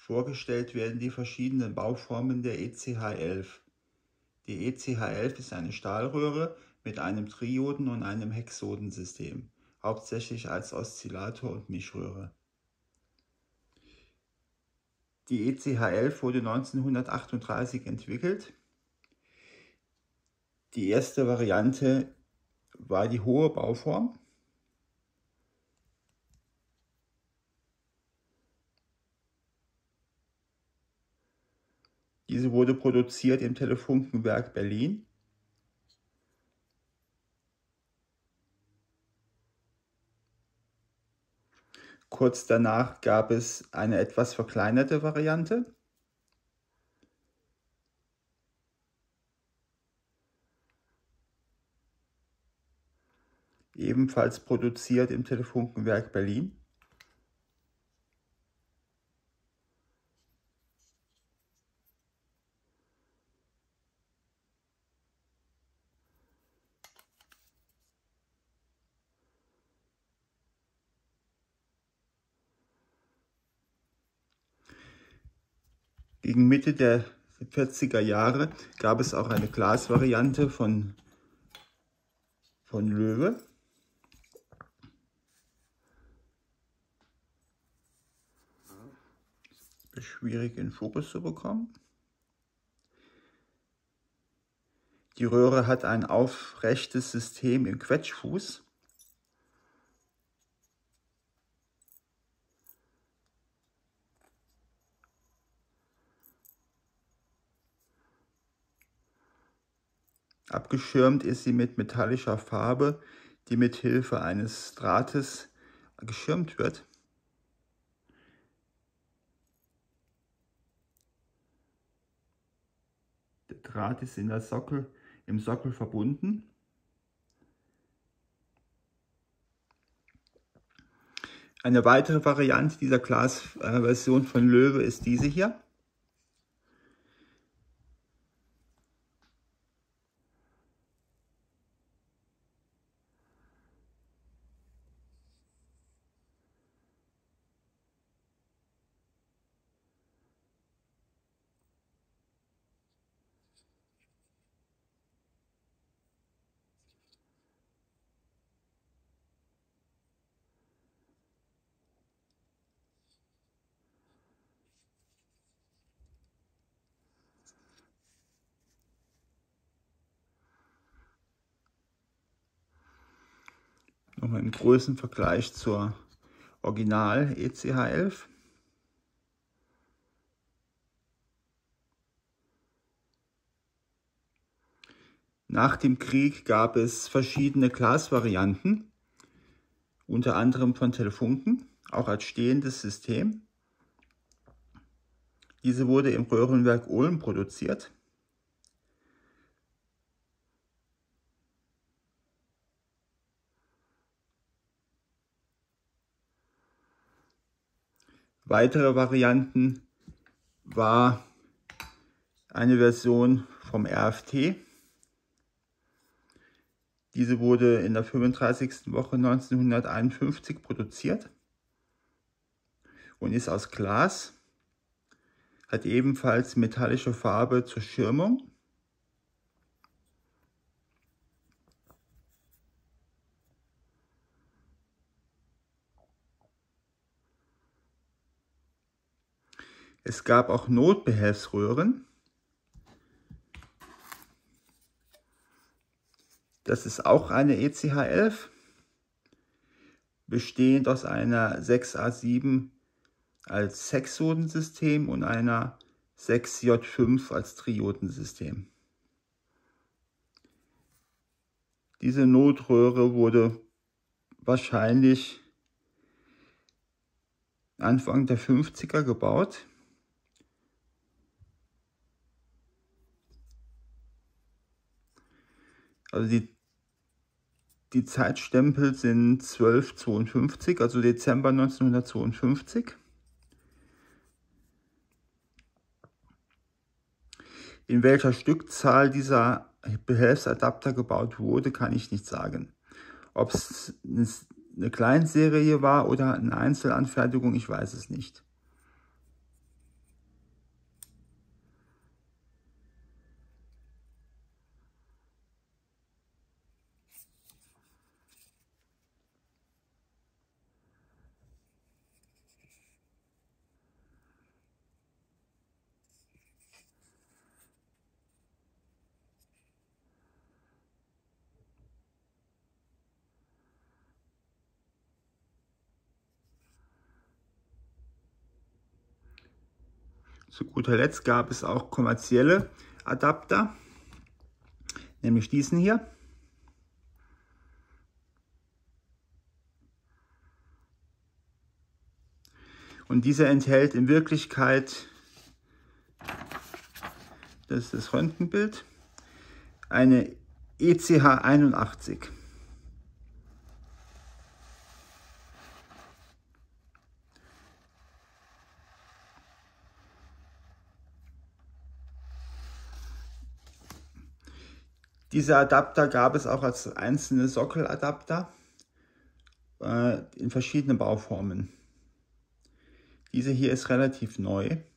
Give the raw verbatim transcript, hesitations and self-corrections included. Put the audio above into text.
Vorgestellt werden die verschiedenen Bauformen der E C H elf. Die E C H elf ist eine Stahlröhre mit einem Trioden- und einem Hexodensystem, hauptsächlich als Oszillator und Mischröhre. Die E C H elf wurde neunzehnhundertachtunddreißig entwickelt. Die erste Variante war die hohe Bauform. Diese wurde produziert im Telefunkenwerk Berlin. Kurz danach gab es eine etwas verkleinerte Variante. Ebenfalls produziert im Telefunkenwerk Berlin. Gegen Mitte der vierziger Jahre gab es auch eine Glasvariante von, von Loewe. Ist schwierig in Fokus zu bekommen. Die Röhre hat ein aufrechtes System im Quetschfuß. Abgeschirmt ist sie mit metallischer Farbe, die mit Hilfe eines Drahtes geschirmt wird. Der Draht ist in der Sockel, im Sockel verbunden. Eine weitere Variante dieser Glasversion von Loewe ist diese hier. Nochmal im Größenvergleich zur Original E C H elf. Nach dem Krieg gab es verschiedene Glasvarianten, unter anderem von Telefunken, auch als stehendes System. Diese wurde im Röhrenwerk Ulm produziert. Weitere Varianten war eine Version vom R F T. Diese wurde in der fünfunddreißigsten Woche neunzehnhunderteinundfünfzig produziert und ist aus Glas, hat ebenfalls metallische Farbe zur Schirmung. Es gab auch Notbehelfsröhren. Das ist auch eine E C H elf, bestehend aus einer sechs A sieben als Hexodensystem und einer sechs J fünf als Triodensystem. Diese Notröhre wurde wahrscheinlich Anfang der fünfziger gebaut. Also die, die Zeitstempel sind zwölf zweiundfünfzig, also Dezember neunzehnhundertzweiundfünfzig. In welcher Stückzahl dieser Behelfsadapter gebaut wurde, kann ich nicht sagen. Ob es eine Kleinserie war oder eine Einzelanfertigung, ich weiß es nicht. Zu guter Letzt gab es auch kommerzielle Adapter, nämlich diesen hier. Und dieser enthält in Wirklichkeit, das ist das Röntgenbild, eine E C H einundachtzig. Diese Adapter gab es auch als einzelne Sockeladapter äh, in verschiedenen Bauformen. Diese hier ist relativ neu.